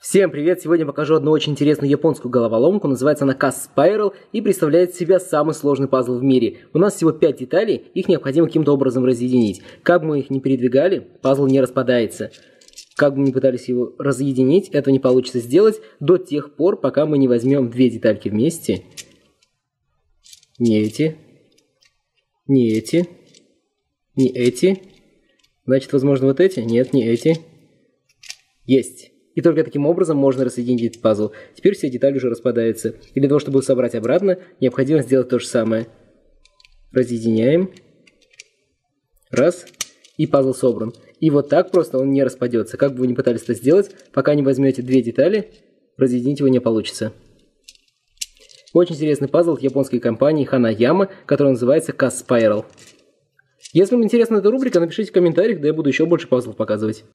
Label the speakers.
Speaker 1: Всем привет! Сегодня покажу одну очень интересную японскую головоломку. Называется она Cast Spiral и представляет из себя самый сложный пазл в мире. У нас всего 5 деталей, их необходимо каким-то образом разъединить. Как бы мы их ни передвигали, пазл не распадается. Как бы мы ни пытались его разъединить, этого не получится сделать до тех пор, пока мы не возьмем две детальки вместе. Не эти. Не эти. Не эти. Значит, возможно, вот эти? Нет, не эти. Есть. И только таким образом можно рассоединить этот пазл. Теперь все детали уже распадаются. И для того, чтобы их собрать обратно, необходимо сделать то же самое. Разъединяем. Раз. И пазл собран. И вот так просто он не распадется. Как бы вы ни пытались это сделать, пока не возьмете две детали, разъединить его не получится. Очень интересный пазл от японской компании Hanayama, который называется Cast Spiral. Если вам интересна эта рубрика, напишите в комментариях, да я буду еще больше пазлов показывать.